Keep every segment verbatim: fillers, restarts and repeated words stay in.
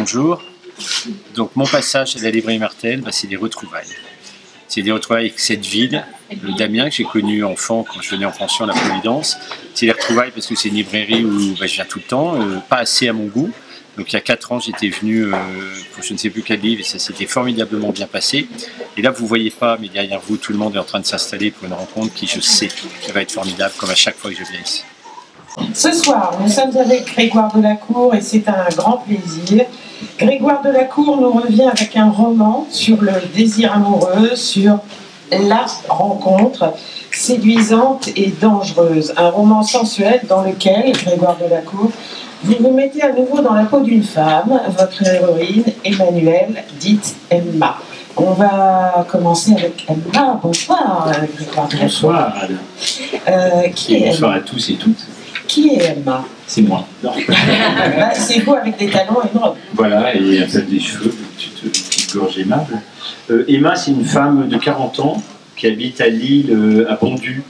bonjour. Donc mon passage à la librairie Martel, bah, c'est des retrouvailles. C'est des retrouvailles avec cette ville, le Damien que j'ai connu enfant quand je venais en pension à la Providence. C'est des retrouvailles parce que c'est une librairie où bah, je viens tout le temps, euh, pas assez à mon goût. Donc il y a quatre ans, j'étais venu euh, pour je ne sais plus quel livre et ça s'était formidablement bien passé. Et là, vous ne voyez pas, mais derrière vous, tout le monde est en train de s'installer pour une rencontre qui, je sais, qui va être formidable, comme à chaque fois que je viens ici. Ce soir, nous sommes avec Grégoire Delacour et c'est un grand plaisir. Grégoire Delacour nous revient avec un roman sur le désir amoureux, sur la rencontre séduisante et dangereuse. Un roman sensuel dans lequel, Grégoire Delacour, vous vous mettez à nouveau dans la peau d'une femme, votre héroïne, Emmanuelle, dite Emma. On va commencer avec Emma. Bonsoir, Grégoire Delacour. Bonsoir, Anne. Euh, qui et est bonsoir Emma? à tous et toutes. Qui est Emma? C'est moi. Bah, c'est vous avec des talons et une robe. Voilà, et un peu des cheveux, une petite, une petite gorge aimable. Euh, Emma, c'est une femme de quarante ans qui habite à Lille, euh, à Bondu.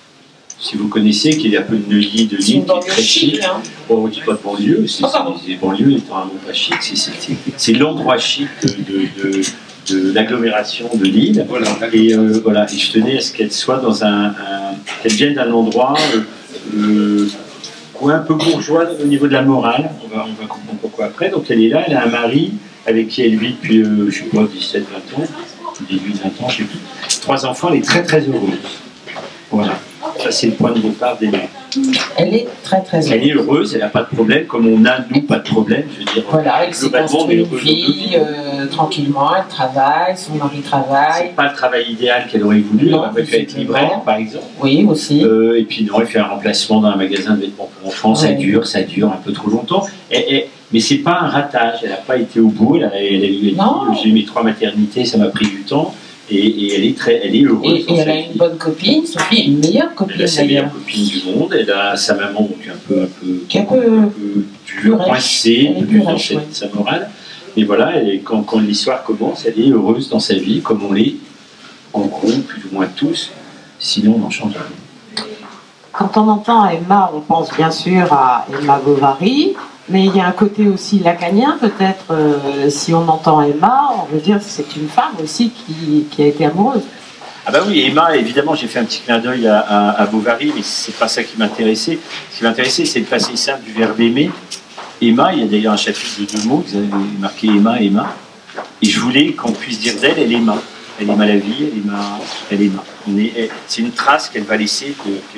Si vous connaissez, qui est un peu une Neuilly de Lille, qui est très chic. Hein. Bon, on ne dit pas de banlieue, c'est oh, les banlieues étant un mot pas chic, c'est l'endroit chic de, de, de, de l'agglomération de Lille. Voilà, et, euh, voilà, et je tenais à ce qu'elle soit dans un, un qu'elle vienne d'un endroit euh, euh, un peu bourgeois au niveau de la morale. On va, on va comprendre pourquoi après. Donc elle est là, elle a un mari avec qui elle vit depuis, euh, je sais pas, dix-sept vingt ans, dix-huit vingt ans, je sais plus. Trois enfants, elle est très très heureuse. Voilà. Ça, c'est le point de départ d'Emma. Elle est très très heureuse. Elle est heureuse, elle n'a pas de problème, comme on a, nous, pas de problème. Je veux dire, voilà, elle s'est construit une vie euh, tranquillement, elle travaille, son mari travaille. C'est pas le travail idéal qu'elle aurait voulu, non, elle aurait pu être libraire, par exemple. Oui, aussi. Euh, et puis non, elle fait un remplacement dans un magasin de vêtements pour enfants, ça ouais. dure, ça dure un peu trop longtemps. Et, et, mais c'est pas un ratage, elle n'a pas été au bout, elle a, elle a eu, j'ai eu mes trois maternités, ça m'a pris du temps. Et, et elle est très, elle est heureuse. Et, et elle a une bonne copine, Sophie, une meilleure copine. Elle a sa meilleure copine du monde. Elle a sa maman donc un peu, un peu, Qui un peu, un peu dure, coincée, un peu plus dans sa, sa morale. Et voilà, elle, quand, quand l'histoire commence, elle est heureuse dans sa vie, comme on l'est, en gros, plus ou moins tous. Sinon, on en change rien. Quand on entend Emma, on pense bien sûr à Emma Bovary. Mais il y a un côté aussi lacanien, peut-être, euh, si on entend Emma, on veut dire que c'est une femme aussi qui, qui a été amoureuse. Ah bah oui, Emma, évidemment, j'ai fait un petit clin d'œil à, à, à Bovary, mais c'est pas ça qui m'intéressait. Ce qui m'intéressait, c'est le passé simple du verbe aimer. Emma, il y a d'ailleurs un chapitre de deux mots, vous avez marqué Emma, Emma. Et je voulais qu'on puisse dire d'elle, elle aima. Elle aima la vie, elle aima, elle aima. C'est une trace qu'elle va laisser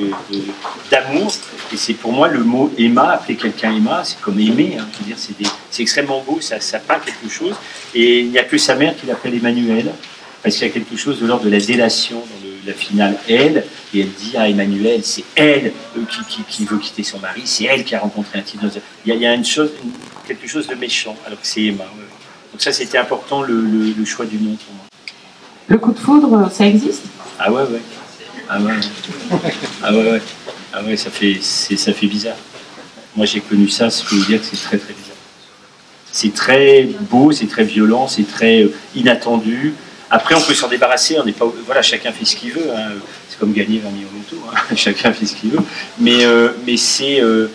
d'amour. Et c'est pour moi le mot Emma, appeler quelqu'un Emma, c'est comme aimer. Hein, je veux dire, c'est extrêmement beau, ça, ça peint quelque chose. Et il n'y a que sa mère qui l'appelle Emmanuel, parce qu'il y a quelque chose de l'ordre de la délation dans le, la finale elle. Et elle dit à Emmanuel, c'est elle euh, qui, qui, qui veut quitter son mari, c'est elle qui a rencontré un type. Il y a, il y a une chose, une, quelque chose de méchant, alors que c'est Emma. Ouais. Donc ça, c'était important le, le, le choix du nom pour moi. Le coup de foudre, ça existe? Ah ouais, ouais. Ah ouais, ah ouais, ouais. Ah ouais, ça fait, ça fait bizarre. Moi, j'ai connu ça, ce que je veux dire que c'est très, très bizarre. C'est très beau, c'est très violent, c'est très euh, inattendu. Après, on peut s'en débarrasser, on n'est pas... Voilà, chacun fait ce qu'il veut. Hein. C'est comme gagner vingt millions d'auto, hein. Chacun fait ce qu'il veut. Mais, euh, mais c'est... Euh,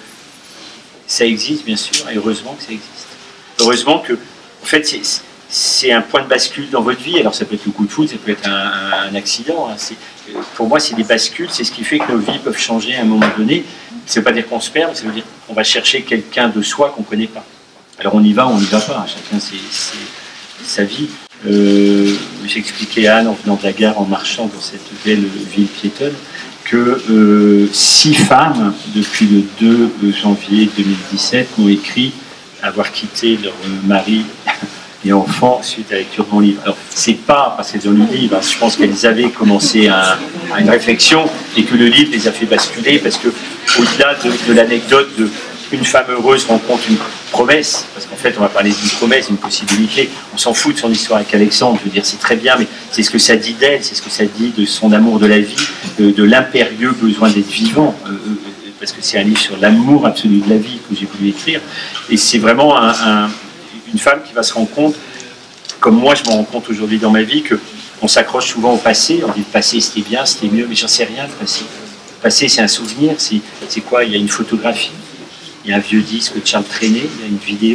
ça existe, bien sûr, et heureusement que ça existe. Heureusement que, en fait, c'est... c'est un point de bascule dans votre vie. Alors ça peut être le coup de foudre, ça peut être un, un, un accident. Hein. Pour moi, c'est des bascules, c'est ce qui fait que nos vies peuvent changer à un moment donné. Ça ne veut pas dire qu'on se perd, ça veut dire qu'on va chercher quelqu'un de soi qu'on ne connaît pas. Alors on y va ou on n'y va pas, chacun c'est sa vie. Euh, J'expliquais à Anne en venant de la gare, en marchant dans cette belle ville piétonne, que euh, six femmes, depuis le deux janvier deux mille dix-sept, m'ont écrit avoir quitté leur mari et enfants suite à la lecture de mon livre. Alors, c'est pas parce qu'elles ont lu le livre, hein, je pense qu'elles avaient commencé à, à une réflexion et que le livre les a fait basculer parce que, au-delà de, de l'anecdote de une femme heureuse rencontre une promesse, parce qu'en fait, on va parler d'une promesse, d'une possibilité, on s'en fout de son histoire avec Alexandre, je veux dire, c'est très bien, mais c'est ce que ça dit d'elle, c'est ce que ça dit de son amour de la vie, de, de l'impérieux besoin d'être vivant, euh, parce que c'est un livre sur l'amour absolu de la vie que j'ai voulu écrire, et c'est vraiment un, un une femme qui va se rendre compte, comme moi je me rends compte aujourd'hui dans ma vie, qu'on s'accroche souvent au passé, on dit le passé c'était bien, c'était mieux, mais j'en sais rien le passé. Le passé c'est un souvenir, c'est quoi? Il y a une photographie, il y a un vieux disque de Charles Trenet, il y a une vidéo,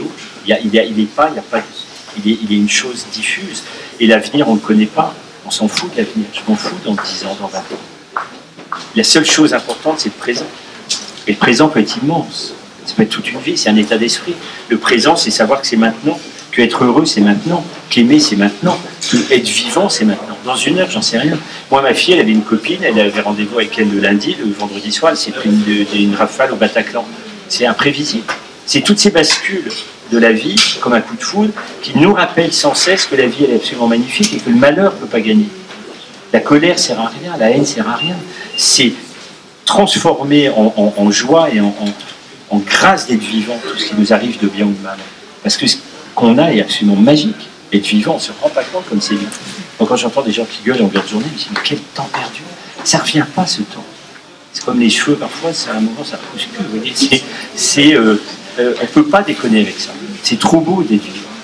Il n'est il il est pas, il y a pas, il est, il est une chose diffuse. Et l'avenir, on ne le connaît pas. On s'en fout de l'avenir. Je m'en fous dans dix ans, dans vingt ans. La seule chose importante, c'est le présent. Et le présent peut être immense. Ça peut être toute une vie, c'est un état d'esprit. Le présent, c'est savoir que c'est maintenant. Que être heureux, c'est maintenant. Qu'aimer, c'est maintenant. Que être vivant, c'est maintenant. Dans une heure, j'en sais rien. Moi, ma fille, elle avait une copine, elle avait rendez-vous avec elle le lundi, le vendredi soir, elle s'est pris une, une rafale au Bataclan. C'est imprévisible. C'est toutes ces bascules de la vie, comme un coup de foudre, qui nous rappellent sans cesse que la vie, elle est absolument magnifique et que le malheur ne peut pas gagner. La colère sert à rien, la haine sert à rien. C'est transformer en, en, en joie et en, en, en grâce d'être vivant tout ce qui nous arrive de bien ou de mal. Parce que ce qu'on a est absolument magique. Être vivant, on ne se rend pas compte comme c'est bien. Donc quand j'entends des gens qui gueulent en longueur de journée, je me dis, mais quel temps perdu. Ça ne revient pas, ce temps. C'est comme les cheveux, parfois, c'est à un moment, ça pousse que. Vous voyez, c'est, c'est, euh, euh, on ne peut pas déconner avec ça. C'est trop beau d'être vivant.